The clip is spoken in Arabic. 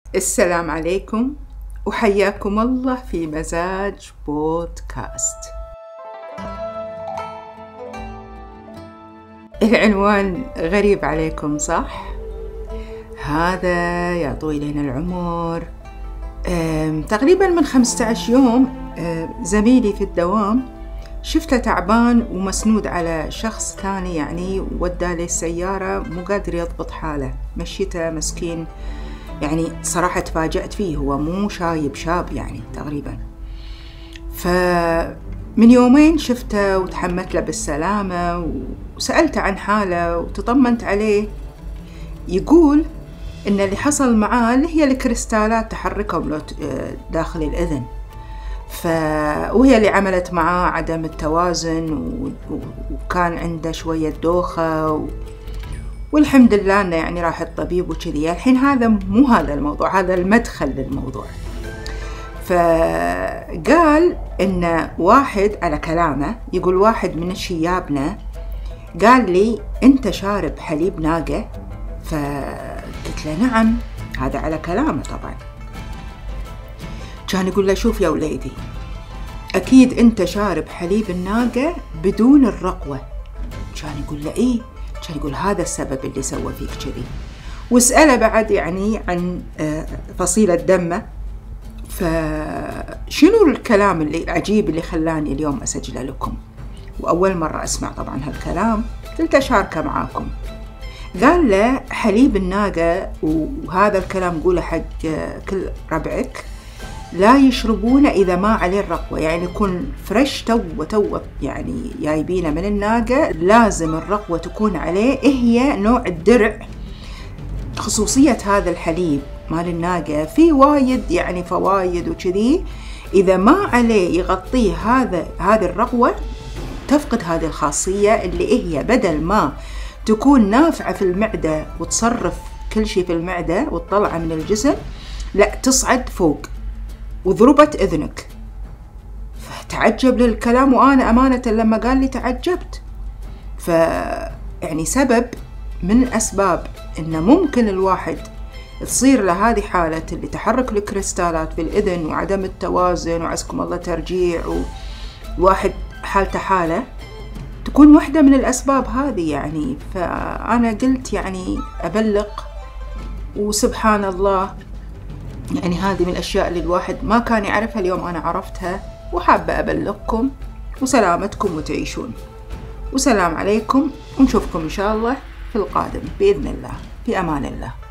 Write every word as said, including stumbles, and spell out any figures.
السلام عليكم وحياكم الله في مزاج بودكاست. العنوان غريب عليكم صح؟ هذا يا طويل العمر تقريبا من خمسة عشر يوم زميلي في الدوام شفته تعبان ومسنود على شخص ثاني، يعني وداه للسيارة مو قادر يضبط حاله، مشيته مسكين. يعني صراحة تفاجأت فيه، هو مو شايب شاب يعني تقريبا. فمن يومين شفته وتحمت له بالسلامة وسألته عن حاله وتطمنت عليه. يقول إن اللي حصل معاه اللي هي الكريستالات تحركهم داخل الأذن، ف... وهي اللي عملت معاه عدم التوازن و... وكان عنده شوية دوخة و... والحمد لله أنه يعني راح الطبيب وكذي. الحين هذا مو هذا الموضوع، هذا المدخل للموضوع. فقال إن واحد على كلامه، يقول واحد من شيابنا قال لي أنت شارب حليب ناقة؟ فقلت له نعم، هذا على كلامه طبعا. كان يقول له شوف يا وليدي، أكيد أنت شارب حليب الناقة بدون الرقوة. كان يقول له إيه؟ كان يقول هذا السبب اللي سوى فيك كذي. واسأله بعد يعني عن فصيلة دمه. فشنو الكلام اللي العجيب اللي خلاني اليوم أسجله لكم، وأول مرة أسمع طبعا هالكلام، قلت أشاركه معاكم. قال له حليب الناقة، وهذا الكلام قوله حق كل ربعك، لا يشربونه إذا ما عليه الرقوة، يعني يكون فريش تو تو يعني جايبينه من الناقة، لازم الرقوة تكون عليه. هي نوع الدرع. خصوصية هذا الحليب مال الناقة فيه وايد يعني فوايد وكذي، إذا ما عليه يغطيه هذا هذه الرقوة تفقد هذه الخاصية، اللي هي بدل ما تكون نافعة في المعدة وتصرف كل شيء في المعدة وتطلعه من الجسم، لا تصعد فوق وضربت إذنك. فتعجب للكلام، وأنا أمانة لما قال لي تعجبت. ف يعني سبب من أسباب إنه ممكن الواحد تصير له هذه حالة اللي تحرك الكريستالات في الإذن وعدم التوازن وعزكم الله ترجيع، وواحد حالته حالة تكون واحدة من الأسباب هذه يعني. فأنا قلت يعني أبلغ، وسبحان الله يعني هذه من الأشياء اللي الواحد ما كان يعرفها، اليوم أنا عرفتها وحابة أبلغكم وسلامتكم وتعيشون. وسلام عليكم، ونشوفكم إن شاء الله في القادم بإذن الله. في أمان الله.